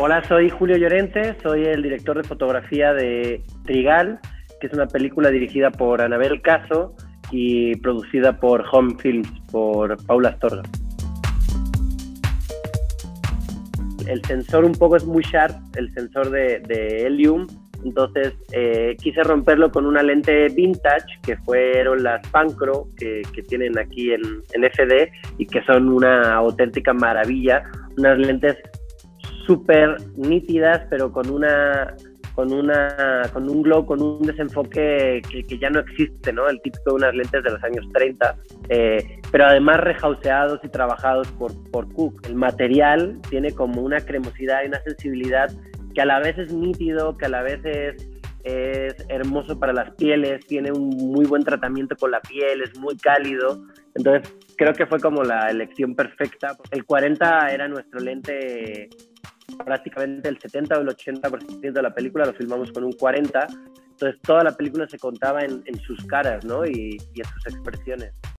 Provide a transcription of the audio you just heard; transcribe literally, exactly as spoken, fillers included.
Hola, soy Julio Llorente, soy el director de fotografía de Trigal, que es una película dirigida por Anabel Caso y producida por Home Films, por Paula Astorga. El sensor un poco es muy sharp, el sensor de, de Helium, entonces eh, quise romperlo con una lente vintage, que fueron las Pancro, que, que tienen aquí en, en F D y que son una auténtica maravilla, unas lentes súper nítidas, pero con una con una con un glow, con un desenfoque que, que ya no existe, ¿no? El típico de unas lentes de los años treinta, eh, pero además rehauseados y trabajados por, por Cooke. El material tiene como una cremosidad y una sensibilidad que a la vez es nítido, que a la vez es, es hermoso para las pieles, tiene un muy buen tratamiento con la piel, es muy cálido. Entonces creo que fue como la elección perfecta. El cuarenta era nuestro lente. Prácticamente el setenta o el ochenta por ciento de la película lo filmamos con un cuarenta, entonces toda la película se contaba en, en sus caras, ¿no? y, y en sus expresiones.